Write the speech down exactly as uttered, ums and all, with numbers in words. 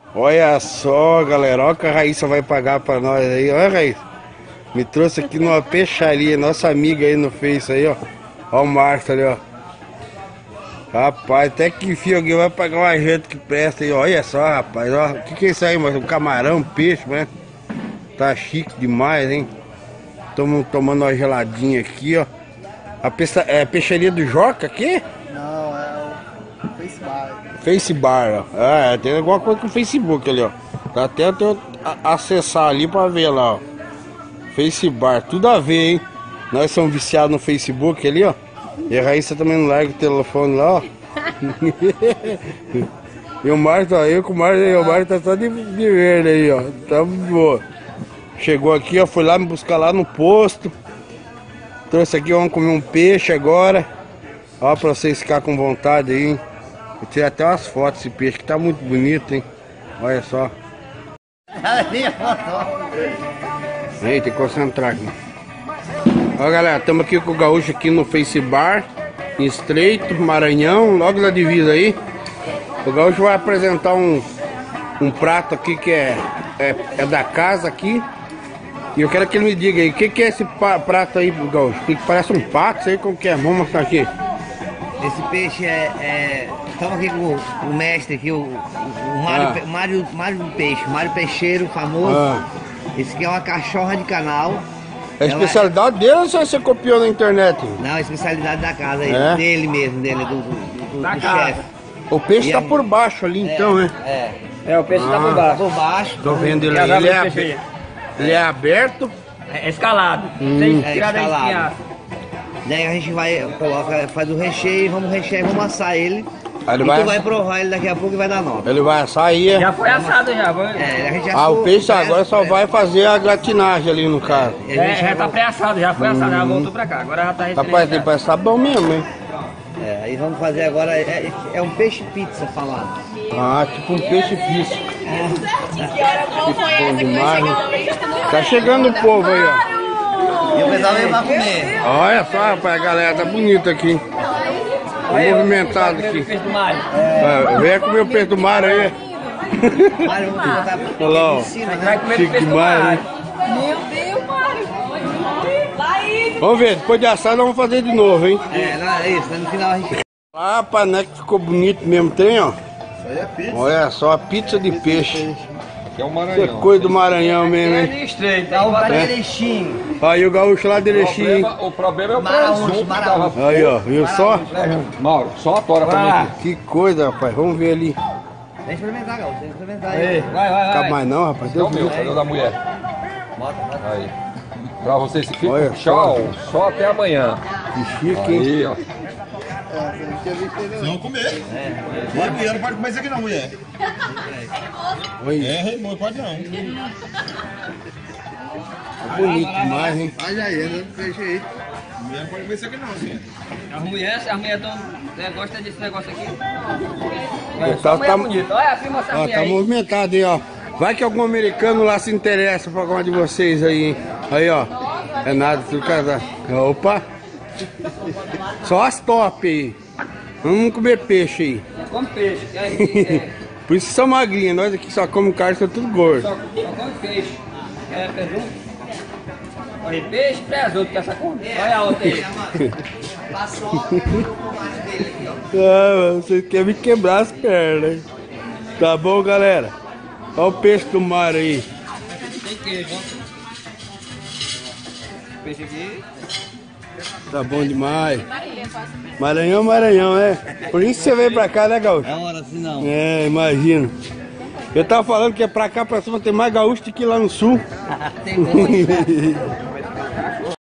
Olha só, galera, olha o que a Raíssa vai pagar pra nós aí, olha, Raíssa. Me trouxe aqui numa peixaria, nossa amiga aí no Face aí, ó. Olha o Márcio ali, ó. Rapaz, até que enfim alguém vai pagar uma janta que presta aí, olha só, rapaz, ó. O que que é isso aí, mano? Um camarão, peixe, né? Tá chique demais, hein? Estamos tomando uma geladinha aqui, ó. A peça, é a peixaria do Joca aqui? Não, é o Face Bar. Face Bar, ó. É, tem alguma coisa com o Facebook ali, ó. Tá até eu acessar ali pra ver lá, ó. Face Bar, tudo a ver, hein? Nós somos viciados no Facebook ali, ó. E a Raíssa também não larga o telefone lá, ó. E o Mário tá aí, com o Mário aí, o Mário tá só de, de verde aí, ó. Tá boa. Chegou aqui, ó, foi lá me buscar lá no posto. Trouxe aqui, vamos comer um peixe agora. Ó, pra vocês ficarem com vontade aí, hein? Eu tirei até umas fotos desse peixe que tá muito bonito, hein? Olha só. Aí, tem que concentrar aqui. Ó, galera, estamos aqui com o Gaúcho aqui no Face Bar, em Estreito, Maranhão, logo na divisa aí. O Gaúcho vai apresentar um, um prato aqui que é, é, é da casa aqui. E eu quero que ele me diga aí, o que, que é esse prato aí, Gaúcho? Que parece um pato, sei como que é, vamos mostrar aqui. Esse peixe é... é... Estamos aqui com o, o mestre aqui, o, o Mário, Ah. Mário, Mário do Peixe, Mário Peixeiro, famoso. Ah. Esse aqui é uma cachorra de canal. É a especialidade dele ou você copiou na internet? Não, a especialidade da casa, É? dele mesmo, dele, do, do, do, Da do casa. chefe. O peixe E tá a- por baixo ali então, né? É, É, o peixe tá por Ah. baixo. por baixo. Tô vendo ele E aí, as ele é, abas de abe- peixe ele é aberto. É escalado. Hum. Tem É tirado a escalado. espinha. Daí a gente vai, coloca, faz o recheio, vamos rechear, vamos assar ele. Aí ele e vai- tu vai provar ele daqui a pouco e vai dar nota. Ele vai sair. Já foi assado já. Foi. É, a gente Ah, assou, o peixe pressa, agora só pressa. vai fazer a gratinagem ali no caso. E a É, gente já vai- tá pré-assado, já foi assado, já voltou pra cá. Agora já tá Rapaz, recebido. tem parece tá bom mesmo, hein? É, aí vamos fazer agora, é, é um peixe pizza falado. Ah, tipo um peixe físico. Bom demais, hein? Tá chegando o povo aí, ó. E o pessoal veio pra comer. Olha só, rapaz, a galera tá bonita aqui. hein? Tá movimentado aqui. Peixe do Mário. É, venha comer o peixe do mar aí. Mário, vamos botar Olha lá, ó. em cima, Vai né? comer Chique peixe do demais, Mário. Meu Deus, Mário! Vai! Vamos ver, depois de assar nós vamos fazer de novo, hein? É, não, é isso, no final a gente... Ah, rapaz, né, que ficou bonito mesmo, tem, ó. Olha só, a pizza de peixe. Que é o Isso é Maranhão. coisa do Maranhão mesmo, É hein? de estreito. Tá o Aí cara direitinho. Aí o gaúcho lá O direitinho, hein? problema, o problema é o Maraújo, presunto que Maraújo. tava... Aí, ó, viu só? Mauro, só a tora pra Vai mim lá. aqui. Que coisa, rapaz. Vamos ver ali. Vem experimentar, Gal, vem experimentar Aí, aí. vai, vai, Cabe vai. mais não, rapaz. Esse é o Deus meu, me cadê o da mulher? Bota, bota. Aí. Pra vocês que ficam, Olha tchau. Só até amanhã. Que chique, hein? Aí, ó. Vocês vão comer. Vai, mulher, não pode comer isso aqui não, mulher. Olha, É, remoto, pode não. bonito demais, hein? Olha aí, não deixa aí. Mulher não pode comer isso aqui não, assim. As mulheres, as mulheres tão, né, gostam desse negócio aqui. O Só tal mulher tá, bonita. Olha, filma essa ó, mulher tá aí. movimentado aí, ó. Vai que algum americano lá se interessa por alguma de vocês aí, hein? Aí, ó. É nada, tudo casar. Opa! Só as top aí. Vamos comer peixe aí. Come peixe. que aí, é, Por isso que são magrinhos. Nós aqui só comemos carne, são tudo gordo. Só, só come peixe. É, presunto. Olha, peixe, presunto, que essa come. Olha a outra aí. Passou o tomate dele aqui, ó. Ah, vocês querem me quebrar as pernas, hein? Tá bom, galera? Olha o peixe do mar aí. Tem queijo, ó. Peixe aqui. Tá bom demais. Maranhão, Maranhão, é. Por isso você veio pra cá, né, Gaúcho? É hora assim não. É, imagino. Eu tava falando que é pra cá, pra cima, tem mais gaúcho do que lá no sul. Tem muito.